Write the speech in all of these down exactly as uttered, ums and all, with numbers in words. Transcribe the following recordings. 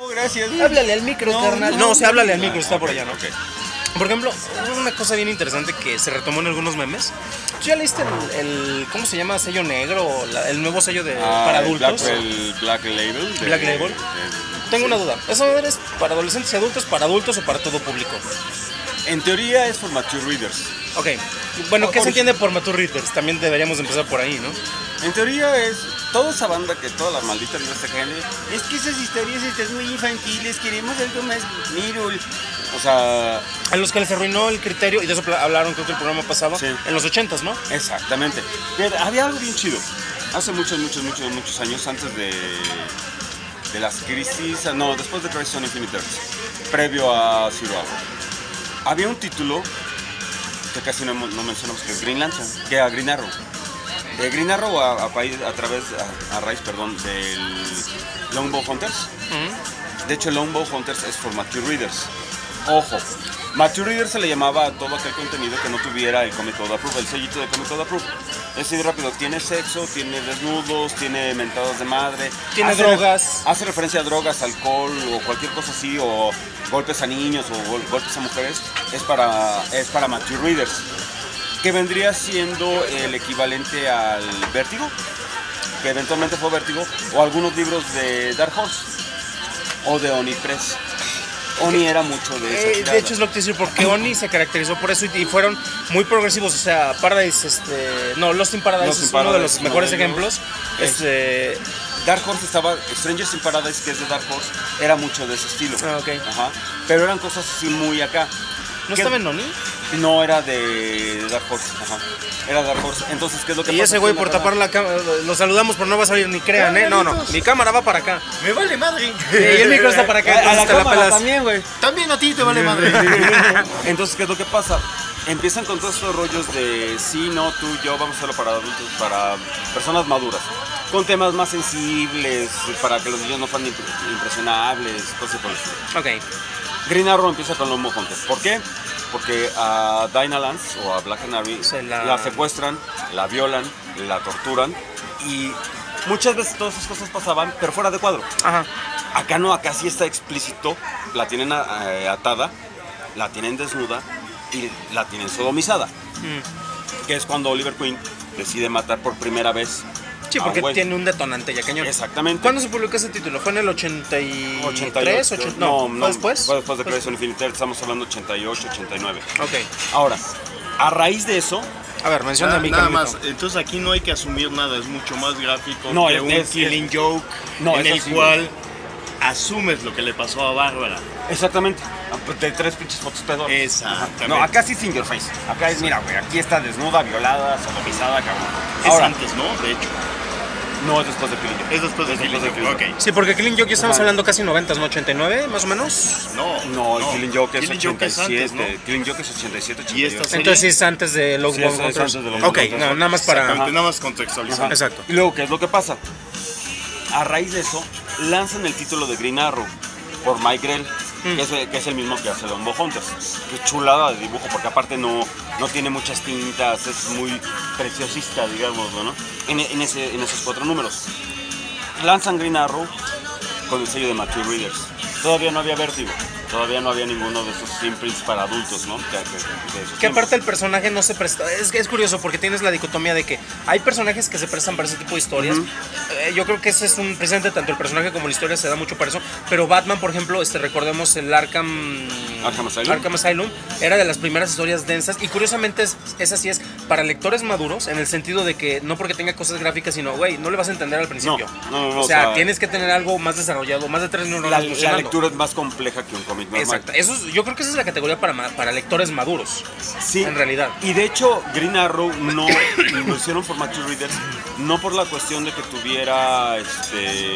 Oh, gracias. Háblale al micro, no, carnal. No, no, o sea, háblale al ah, micro, está okay, por allá, ¿no? Okay. Por ejemplo, una cosa bien interesante que se retomó en algunos memes. ¿Tú ya leíste el, el ¿cómo se llama? Sello negro, la, el nuevo sello de Ah, para el adultos? Black, el Black Label. De, Black Label. De, Tengo sí. una duda. ¿Eso es para adolescentes y adultos, para adultos o para todo público? En teoría es for mature readers. Ok. Bueno, ¿qué Or- se entiende por mature readers? También deberíamos empezar por ahí, ¿no? En teoría es toda esa banda que toda la maldita vida se cae. Es que esas historias están muy infantiles, queremos algo más mirul. O sea, A los que les arruinó el criterio, y de eso pla- hablaron creo que el programa pasado, Sí. en los ochentas, ¿no? exactamente. Fíjate, había algo bien chido. Hace muchos, muchos, muchos, muchos años antes de, de las crisis, no, después de Crisis on Infinite Earths, previo a Zero Hour, había un título que casi no, no mencionamos, que es Green Lantern, que era Green Arrow. De Green Arrow a, a, a, a través, a, a raíz, perdón, del Longbow Hunters. Uh-huh. De hecho, el Longbow Hunters es for mature readers. Ojo, mature readers se le llamaba a todo aquel contenido que no tuviera el Comic Code Approved, el sellito de Comic Code Approved. Es decir, rápido, tiene sexo, tiene desnudos, tiene mentadas de madre. Tiene hace drogas. Re, hace referencia a drogas, alcohol o cualquier cosa así, o golpes a niños o gol, golpes a mujeres. Es para, es para mature readers. Que vendría siendo el equivalente al Vértigo, que eventualmente fue Vértigo, o algunos libros de Dark Horse o de Oni Press. Oni era mucho de esa Eh, tirada. de hecho es lo que te decir, porque Oni se caracterizó por eso y, y fueron muy progresivos, o sea, Paradise, este, no, Lost in Paradise Lost in es uno de Paradise, los mejores uno de ejemplos. ellos. Este, Dark Horse estaba, Strangers in Paradise, que es de Dark Horse, era mucho de ese estilo. Ah, ok. Ajá. Pero eran cosas así muy acá. ¿no ¿Qué? estaba en Oni? No era de Dark Horse, ajá. Era Dark Horse. Entonces, ¿qué es lo que Y pasa? ese güey Que por la tapar la cámara, lo saludamos pero no va a salir ni crean, ¿eh? No, no, mi cámara va para acá. Me vale madre. Y el micro está para acá, A, a entonces la te la cámara pelas. también, güey. También a ti te vale madre. Entonces, ¿qué es lo que pasa? Empiezan con todos estos rollos de sí, no, tú, yo, vamos a hacerlo para adultos, para personas maduras. Con temas más sensibles, para que los niños no fueran impre- impresionables, cosas por el estilo. Ok. Green Arrow empieza con los mojontes. ¿Por qué? Porque a Dinah Lance o a Black Canary Se la- la... secuestran, la violan, la torturan y muchas veces todas esas cosas pasaban, pero fuera de cuadro. Ajá. Acá no, acá sí está explícito, la tienen eh, atada, la tienen desnuda y la tienen sodomizada. Mm. Que es cuando Oliver Queen decide matar por primera vez. Sí, a porque un güey. tiene un detonante ya cañón. Exactamente. ¿Cuándo se publicó ese título? ¿Fue en el ochenta y tres? ochenta y ocho, ochenta No, ¿fue después? Fue después de Crisis on Infinite Earths, estamos hablando ochenta y ocho, ochenta y nueve. Ok. Ahora, a raíz de eso, A ver, menciona Nada, a mi nada Carlito. más, entonces aquí no hay que asumir nada, es mucho más gráfico No, que es- un es- killing es- joke no, en eso el sí, cual asumes lo que le pasó a Bárbara. exactamente, de tres pinches fotos pedorras. Exactamente. No, acá sí sin your face. Acá es, mira, güey, aquí está desnuda, violada, sodomizada, cabrón. Es Ahora, antes, ¿no? De hecho. no es después de Killing Joke. Es después de Es Killing después de Joke. Killing Ok. Sí, porque Killing Joke ya estamos Ajá. hablando casi noventas, ¿no? ochenta y nueve, más o menos. No, No, el Killing Joke es Killing Joke es ochenta y siete. antes, ¿no? Killing Joke es ochenta y siete, Y ochenta y esta ocho. serie- Entonces sí es antes de Love Sí, Bone es- es Hunters. antes de Love Ok, Bone Hunters. no, nada más para... Exactamente, nada más contextualizando. Exacto. Y luego, ¿qué es lo que pasa? A raíz de eso, lanzan el título de Green Arrow por Mike Grell, Mm. que, es, que es el mismo que hace Longbow Hunters. Qué chulada de dibujo, porque aparte no, no tiene muchas tintas, es muy preciosista, digamos, ¿no? En, en, ese, en esos cuatro números. Lanzan Green Arrow con el sello de Mature Readers. Todavía no había Vértigo, todavía no había ninguno de esos imprints para adultos, ¿no? Que, que- de esos Que aparte tiempos. el personaje no se presta. Es, es curioso porque tienes la dicotomía de que hay personajes que se prestan para ese tipo de historias. Ujú. Eh, yo creo que ese es un presente, tanto el personaje como la historia se da mucho para eso. Pero Batman, por ejemplo, este, recordemos el Arkham, Arkham Asylum. Arkham Asylum, era de las primeras historias densas. Y curiosamente, es, es así es para lectores maduros, en el sentido de que no porque tenga cosas gráficas, sino, güey, no le vas a entender al principio. No, no, no, o, sea, o sea, tienes que tener algo más desarrollado, más de tres neuronas La, la funcionando. lectura es más compleja que un cómic normal. Exacto. Eso es- yo creo que esa es la categoría para, ma- para lectores maduros. Sí, En realidad. Y de hecho, Green Arrow no lo hicieron for mature readers, no por la cuestión de que tuviera este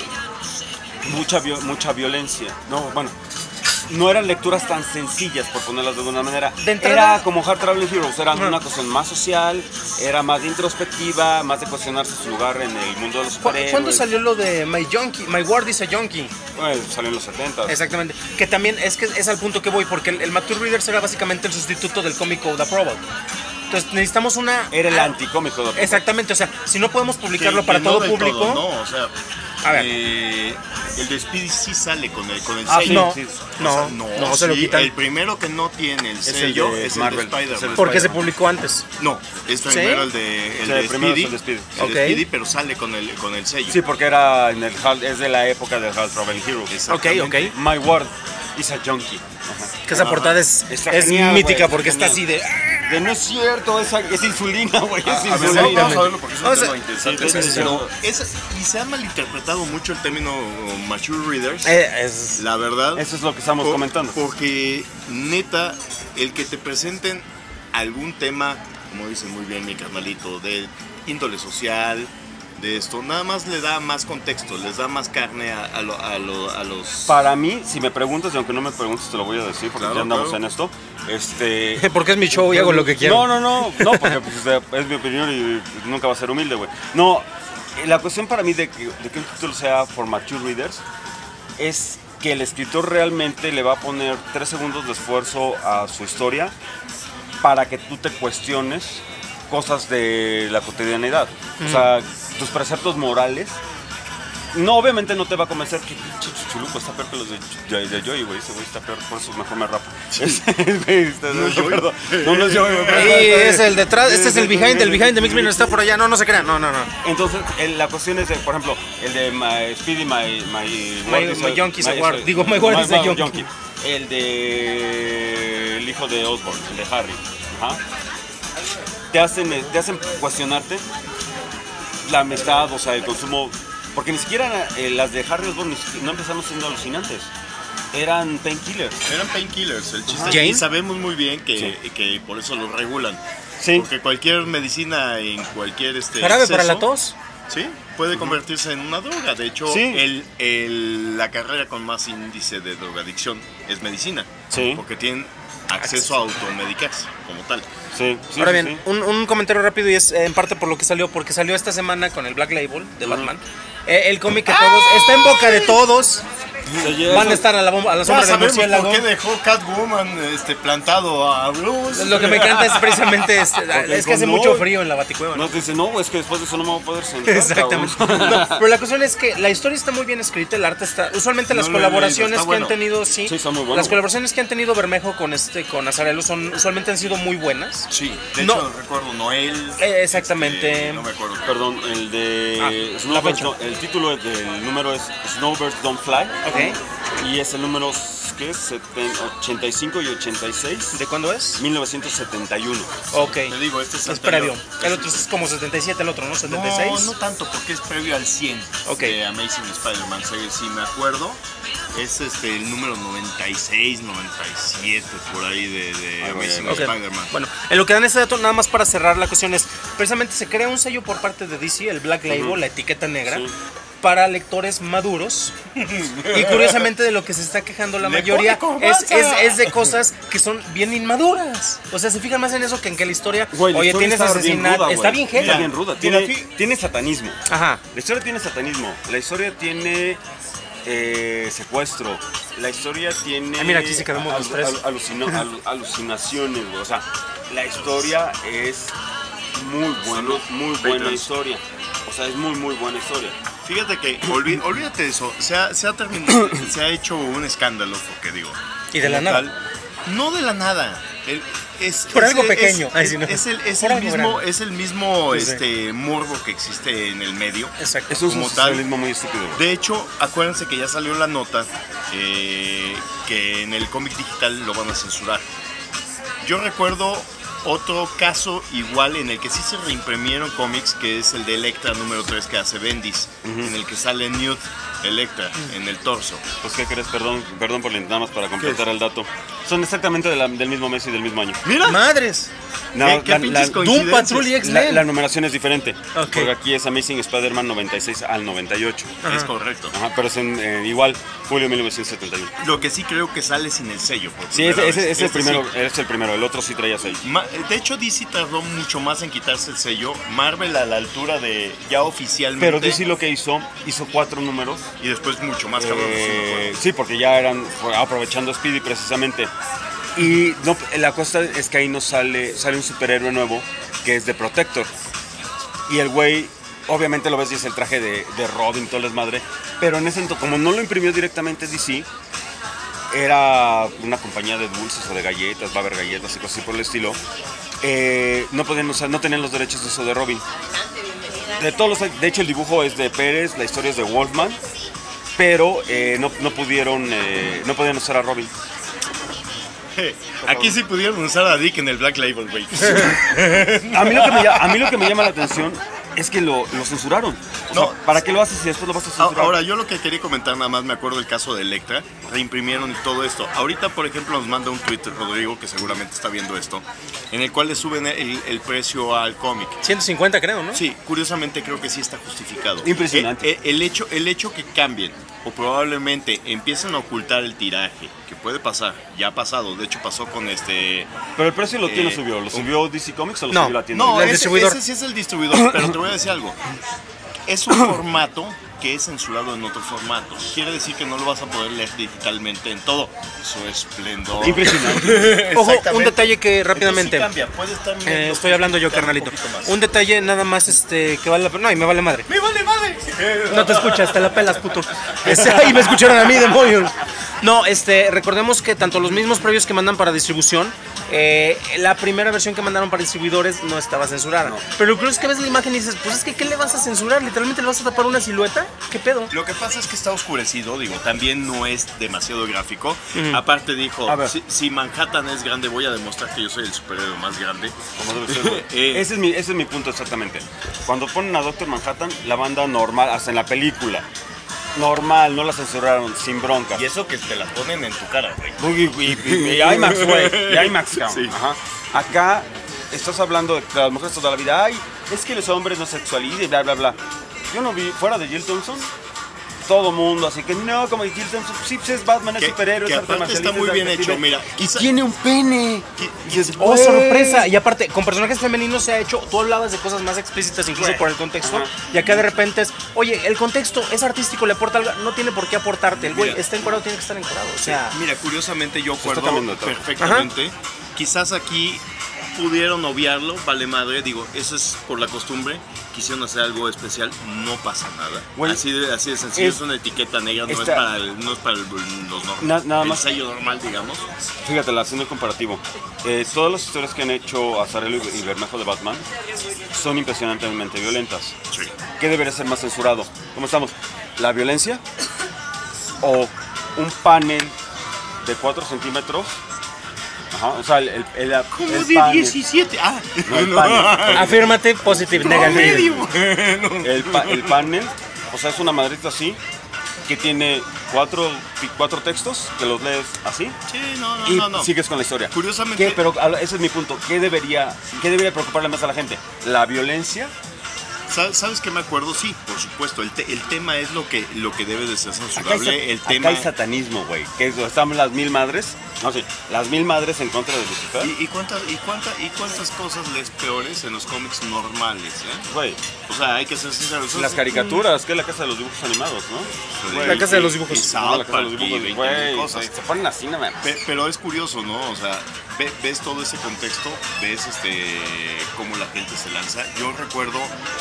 mucha vio- mucha violencia. No, bueno, no eran lecturas tan sencillas, por ponerlas de alguna manera. De entrada- Era como Hard Traveling Heroes, era Ajá. una cuestión más social, era más introspectiva, más de cuestionarse su lugar en el mundo de los ¿Cu- superhéroes. ¿Cuándo salió lo de My Junkie? My Ward is a Junkie. Bueno, salió en los setenta. Exactamente. Que también es que es al punto que voy, porque el, el Mature Readers era básicamente el sustituto del Comic Code Approval. Entonces necesitamos una... Era el ah, anticómic Doctor Who. Exactamente, o sea, si no podemos publicarlo Que- para que no todo del público... todo, no, o sea, A ver. eh, el de Speedy sí sale con el, con el Ah, sello. no, sí. no, O sea, no, no, se lo sí, quitan. El primero que no tiene el el sello de es el Marvel, de es el Spider-Man. de Porque se Spider-Man. publicó antes. No, es primero el de, el Sí, de el primero es Speedy. el de Speedy. El Ok. de Speedy, pero sale con el, con el sello. Sí, porque era en el Hal- es de la época del Hal Traveling Hero. Ok, ok. My word is a junkie. Ajá. Que esa portada es, Está es genial, mítica güey, porque está está así de... De no es cierto, esa, es insulina, güey. Es A ver, insulina. vamos, vamos a verlo porque es un Vamos a- tema interesante. sí, sí, sí, pero es- y se ha malinterpretado mucho el término mature readers. Eh, es... La verdad. Eso es lo que estamos por- comentando. Porque, neta, el que te presenten algún tema, como dice muy bien mi carnalito, de índole social, de esto, nada más le da más contexto, les da más carne a, a lo- a lo- a los... Para mí, si me preguntas, y aunque no me preguntes, te lo voy a decir, porque Claro, ya andamos claro. en esto. Este. Porque es mi show y hago lo que quiero. No, no, no, no, porque pues, es mi opinión y nunca va a ser humilde, güey. No, la cuestión para mí de que, de que un título sea for mature readers es que el escritor realmente le va a poner tres segundos de esfuerzo a su historia para que tú te cuestiones cosas de la cotidianidad. O sea, tus preceptos morales. No, obviamente no te va a convencer que pinche Chuchuluco está peor que los de, de, de Joey, güey. Ese güey está peor, por eso mejor me rapo. Güey, está- No es Joey. perdón. No, no es Joey, güey. Sí, es el detrás, este es el behind, el behind de Mix Minor está por allá, no, no se crean, no, no, no. Entonces, el- la cuestión es, de, por ejemplo, el de My Speedy, My... My, My- Word is my a- Yonkey's a my- Word. Digo, My Word is a My- Yonkey. El de... El hijo de Osborn, el de Harry. Ajá. Te hacen, te hacen cuestionarte la amistad, o sea, el consumo... Porque ni siquiera eh, las de Harry Osborn ni siquiera- no empezaron siendo alucinantes. Eran painkillers. Eran painkillers, el chiste. Jane. Y sabemos muy bien que, Sí. que por eso lo regulan. Sí. Porque cualquier medicina en cualquier este Jarabe para exceso, la tos. Sí, puede convertirse en una droga. De hecho, Sí. el, el- la carrera con más índice de drogadicción es medicina. Sí. Porque tienen acceso a automedicarse como tal. Sí, sí, Ahora sí, bien, sí. Un, un comentario rápido y es eh, en parte por lo que salió, porque salió esta semana con el Black Label de Batman. Eh, el cómic que todos, está en boca de todos. Se lleva- Van a estar a la, bomba- a la Ya sombra del sabemos murciélago. por qué dejó Catwoman este, plantado a Bruce. Lo que me encanta es precisamente este, es que hace no. mucho frío en la Baticueva, ¿no? Nos dice, no, es que después de eso no me voy a poder sentar. Exactamente. cabrón". No, pero la cuestión es que la historia está muy bien escrita, el arte está. Usualmente las No lo he colaboraciones leído, está que han bueno. tenido, sí. Sí, son muy buenos, Las güey. colaboraciones que han tenido Bermejo con este, con Azarelo son, usualmente han sido muy buenas. Sí, de No. hecho recuerdo Noel. Eh, exactamente. este, no me acuerdo. Perdón, el de Ah, la Snowbirds fecha. no- el título del número es Snowbirds Don't Fly. Ok. Y es el número ¿qué? Seten- ochenta y cinco y ochenta y seis. ¿De cuándo es? mil novecientos setenta y uno. Ok. Te digo, este es, Es anterior. previo. El otro es como setenta y siete, el otro, ¿no? setenta y seis. No, no tanto, porque es previo al cien Ok. de Amazing Spider-Man. Si si me acuerdo, es este el número noventa y seis, noventa y siete, por ahí de, de Ay, güey, Amazing Ok. Spider-Man. Bueno, en lo que dan ese dato, nada más para cerrar la cuestión es, precisamente se crea un sello por parte de D C, el Black Label, Ujú. la etiqueta negra, Sí. para lectores maduros. Y curiosamente de lo que se está quejando la Le mayoría pone es, corbata. es, es de cosas que son bien inmaduras. O sea, se fijan más en eso que en que la historia, Güey, la oye, historia tienes está bien asesinato, ruda, está güey. bien heavy. Está bien ruda. Mira, Tiene, fi- tiene satanismo. Ajá. La historia tiene satanismo. La historia tiene eh, secuestro. La historia tiene. Ah, mira, aquí se quedamos los tres. alucino- alu- alucinaciones, güey. O sea, la historia es muy buena, muy buena Patrons. historia. O sea, es muy, muy buena historia. Fíjate que, olví- olvídate de eso, se ha, se, ha terminado, se ha hecho un escándalo, porque digo. Y de la como nada. tal, no de la nada. El- es, Por es- algo es- pequeño. Es, Ay, sí, no. es el, es Por el algo mismo, grande. es el mismo Sí, sí. este, morbo que existe en el medio. Exacto. Es un Como tal. socialismo muy estúpido, güey. De hecho, acuérdense que ya salió la nota eh, que en el cómic digital lo van a censurar. Yo recuerdo otro caso igual en el que sí se reimprimieron cómics, que es el de Electra número tres que hace Bendis, en el que sale Newt Electra en el torso. Pues, ¿qué crees? Perdón, perdón por nada más para completar el dato. Son exactamente de la- del mismo mes y del mismo año. ¡Mira! Madres. No, ¿Qué- qué la- pinches la- coincidencias? Doom Patrol y La, X-Men. la numeración es diferente. Ok. Porque aquí es Amazing Spider-Man noventa y seis al noventa y ocho. Ajá. Es correcto. Ajá, pero es en, eh, igual, julio mil novecientos setenta y uno. Lo que sí creo que sale sin el sello. por Sí, primera ese, ese- vez. ese es el Este primero, sí. es el primero, el otro sí traía seis. Ma- De hecho, D C tardó mucho más en quitarse el sello. Marvel a la altura de ya oficialmente. Pero D C lo que hizo, hizo cuatro números. Y después mucho más cabrón. Eh, sí, porque ya eran fue aprovechando Speedy precisamente. Y no, la cosa es que ahí nos sale, sale un superhéroe nuevo que es de Protector. Y el güey, obviamente lo ves y es el traje de, de Robin, todo el desmadre. Pero en ese entonces, como no lo imprimió directamente D C, era una compañía de dulces o de galletas, va a haber galletas y cosas así por el estilo. Eh, no podían usar, no tenían los derechos de eso de Robin. De todos los, de hecho el dibujo es de Pérez, la historia es de Wolfman, pero eh, no, no pudieron, eh, no podían usar a Robin. Aquí sí pudieron usar a Dick en el Black Label, güey. A mí lo que me, a mí lo que me llama la atención es que lo, lo censuraron. O No. sea, ¿para qué lo haces si después lo vas a censurar? Ahora, yo lo que quería comentar, nada más me acuerdo del caso de Electra, reimprimieron todo esto. Ahorita, por ejemplo, nos manda un Twitter Rodrigo, que seguramente está viendo esto, en el cual le suben el, el precio al cómic. ciento cincuenta creo, ¿no? Sí, curiosamente creo que sí está justificado. Impresionante. Eh, eh, el, hecho, el hecho que cambien o probablemente empiecen a ocultar el tiraje, que puede pasar, ya ha pasado, de hecho pasó con este... Pero el precio lo Eh, tiene subió, ¿lo subió D C Comics o lo No, subió la tienda? No, El ese, distribuidor. ese sí es el distribuidor, pero te voy a decir algo. Es un formato que es censurado en otro formato. Quiere decir que no lo vas a poder leer digitalmente en todo. Eso es esplendor. Impresionante. Ojo, un Exactamente. detalle que rápidamente. Entonces sí cambia, puede estar Eh, medio estoy hablando yo, justificado carnalito. un poquito más. Un detalle nada más este que vale la pena. No, y me vale madre. ¡Me vale madre! No te escuchas, te la pelas, puto. Este, ay, me escucharon a mí, demonios. No, este, recordemos que tanto los mismos previos que mandan para distribución, eh, la primera versión que mandaron para distribuidores no estaba censurada. No. Pero lo curioso es que ves la imagen y dices, pues es que ¿qué le vas a censurar? ¿Literalmente le vas a tapar una silueta? ¿Qué pedo? Lo que pasa es que está oscurecido, digo, también no es demasiado gráfico. Aparte dijo, A ver. si, si Manhattan es grande, voy a demostrar que yo soy el superhéroe más grande. Como debe ser, güey. Eh. ese, es mi, ese es mi punto exactamente. Cuando ponen a Doctor Manhattan, la banda normal, hasta en la película, normal, no la censuraron, sin broncas. Y eso que te la ponen en tu cara, güey. Y, y, y- y IMAX, güey. Y IMAX, cabrón. Sí. Ajá. Acá estás hablando de que las mujeres toda la vida, ay, es que los hombres no sexualizan y bla, bla, bla. Yo no vi, fuera de Jill Thompson, todo mundo, así que no, como Jill Thompson, sí, pues es Batman, es Que- superhéroe, que es arte aparte está marcialista, muy es bien detective, hecho, mira. Y Quizá- tiene un pene. Y- Y dices, ¡Oh, güey. sorpresa! Y aparte, con personajes femeninos se ha hecho, tú hablabas de cosas más explícitas incluso Güey. por el contexto, Ajá. y acá de repente es, oye, el contexto es artístico, le aporta algo, no tiene por qué aportarte, el güey Mira. está encuadrado, tiene que estar encuadrado, o sea... Mira, curiosamente yo está acuerdo cambiando todo. perfectamente. Quizás aquí pudieron obviarlo, vale madre, digo, eso es por la costumbre. Quisieron hacer algo especial, no pasa nada. Güey, así, de, así de sencillo, es, es- una etiqueta negra, no, está- es para el, no es para el, los normales. Na- nada el más- sello normal, digamos. Fíjate, haciendo el comparativo, eh, todas las historias que han hecho Azarelo y y Bermejo de Batman son impresionantemente violentas. Sí. ¿Qué debería ser más censurado? ¿Cómo estamos? ¿La violencia? ¿O un panel de cuatro centímetros? Ajá, o sea, el, el, el, el panel, diecisiete? Ah, no, el panel, Affirmative, positive, negative. el, pa- el panel, o sea, es una madrita así, que tiene cuatro, pi- cuatro textos, que los lees así, Sí, no, no, y no, no. sigues con la historia. Curiosamente- ¿Qué? Pero a- ese es mi punto. ¿Qué debería, qué debería preocuparle más a la gente? ¿La violencia? ¿Sabes, ¿Sabes qué me acuerdo? Sí, por supuesto. El, te- el tema es lo que, lo que debe de ser Acá hay, censurable. sa- El acá tema. hay satanismo, güey. Que es, están las mil madres. No sé, las mil madres en contra de Lucifer. ¿Y, y, cuántas, y, cuánta- ¿Y cuántas cosas lees peores en los cómics normales? ¿eh? Güey, O sea, hay que ser sinceros. las caricaturas, que es la casa de los dibujos animados, ¿no? Güey, La casa de los y- dibujos. y No, South la casa de Park los y dibujos, veinte güey. mil cosas. Se, se ponen así, no mames. Pe- Pero es curioso, ¿no? O sea, ve- ves todo ese contexto, ves este cómo la gente se lanza. Yo recuerdo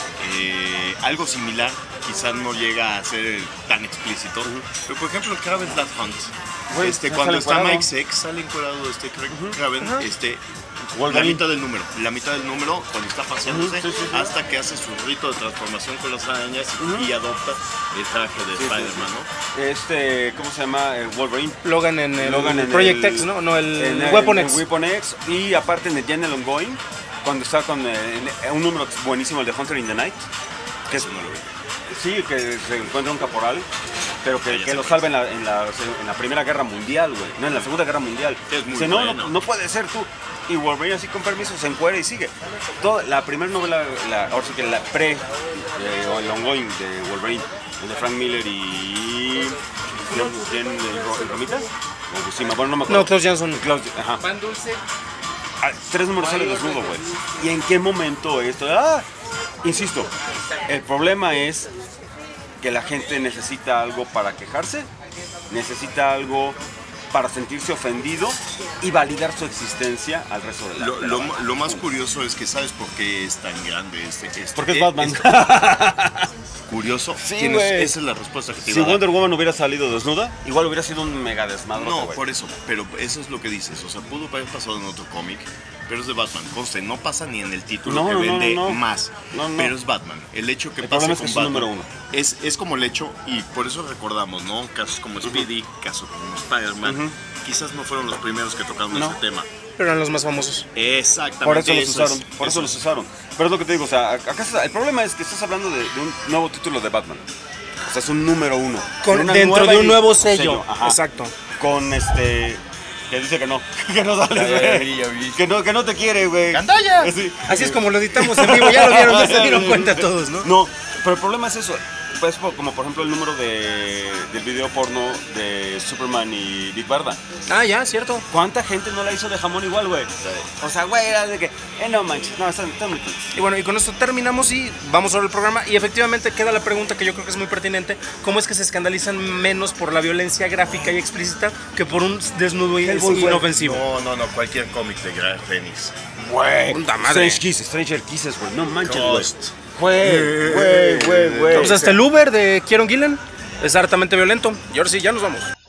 eh, algo similar, quizás no llega a ser tan explícito, pero por ejemplo el Kraven's Last Hunt. Güey, Este, sale cuando está encuerado. Mike Sex, sale encuadrado este Cra- Kraven, este, la Wolverine. mitad del número, la mitad del número cuando está paseándose, Ujú, sí, sí, sí. hasta que hace su rito de transformación con las arañas y adopta el traje de Sí, sí, Spider-Man, sí. ¿no? Este, ¿cómo se llama? El Wolverine. Logan en el Logan en Project el- X, ¿no? No, el en el- Weapon en X. Weapon X. Y aparte en el General Ongoing, cuando está con eh, en- un número buenísimo, el de Hunter in the Night. Que es, Eso no lo vi. sí, que se encuentra un caporal, pero que, ya que sé lo cuál salva en la, en, la, en la Primera Guerra Mundial, güey. No, en la Segunda Guerra Mundial. Es muy Dice, no, bueno. no, no puede ser tú. Y Wolverine así con permiso se encuera y sigue. Toda, la primera novela, la, ahora sí que la pre, eh, o el ongoing de Wolverine, el de Frank Miller y... ¿Quién, quién, el, Ro- el Romita? O Buscema, bueno, no me acuerdo. No, Klaus Johnson. Klaus, ajá. Pan dulce. Ah, tres números sale desnudo, güey. ¿Y en qué momento esto? Ah, insisto, el problema es que la gente necesita algo para quejarse, necesita algo para sentirse ofendido y validar su existencia al resto de la Lo, de la lo, banda. lo más curioso es que sabes por qué es tan grande este. este Porque es eh, Batman. esto. Curioso. Sí, Tienes- güey. esa es la respuesta que te Si iba a dar. Wonder Woman hubiera salido desnuda, igual hubiera sido un mega desmadre. No, por eso, pero eso es lo que dices. O sea, pudo haber pasado en otro cómic, pero es de Batman. Conste, no pasa ni en el título No, que no, no, vende no, no. más. No, no. Pero es Batman. El hecho que El pase problema es con que es Batman el número uno. Es, es como el hecho, y por eso recordamos, ¿no? Casos como Speedy, casos como Spider-Man. Ujú. Quizás no fueron los primeros que tocaron No. ese tema. Pero eran los más famosos. Exactamente. Por eso los eso usaron, es, por eso eso los es. usaron. Pero es lo que te digo, o sea, acá está- el problema es que estás hablando de, de un nuevo título de Batman. O sea, es un número uno. Con- Una dentro nueva de un i- nuevo sello. ajá. Exacto. Con este. Que dice que no, que no sales, Ya, ya güey. vi, ya vi. Que no, que no te quiere, güey. ¡Gandalla! Sí. Así es como lo editamos en vivo, ya lo vieron, ya se dieron cuenta todos, ¿no? No, pero el problema es eso. Pues po- como por ejemplo el número de, del video porno de Superman y Big Barda. Ah, ya, cierto. ¿Cuánta gente no la hizo de jamón igual, güey? O sea, güey, era de que, eh, no manches, no, están, están muy tontos. Y bueno, y con esto terminamos y vamos sobre el programa. Y efectivamente queda la pregunta que yo creo que es muy pertinente: ¿cómo es que se escandalizan menos por la violencia gráfica y explícita que por un desnudo in- Hellboy, güey. inofensivo? No, no, no, cualquier cómic de Garth Ennis. Güey, Puta madre. Strange Kisses, Stranger Kisses, güey, no manches, güey. Ghost. Güey, güey, güey, güey. Pues hasta el Uber de Kieron Gillen es hartamente violento. Y ahora sí, ya nos vamos.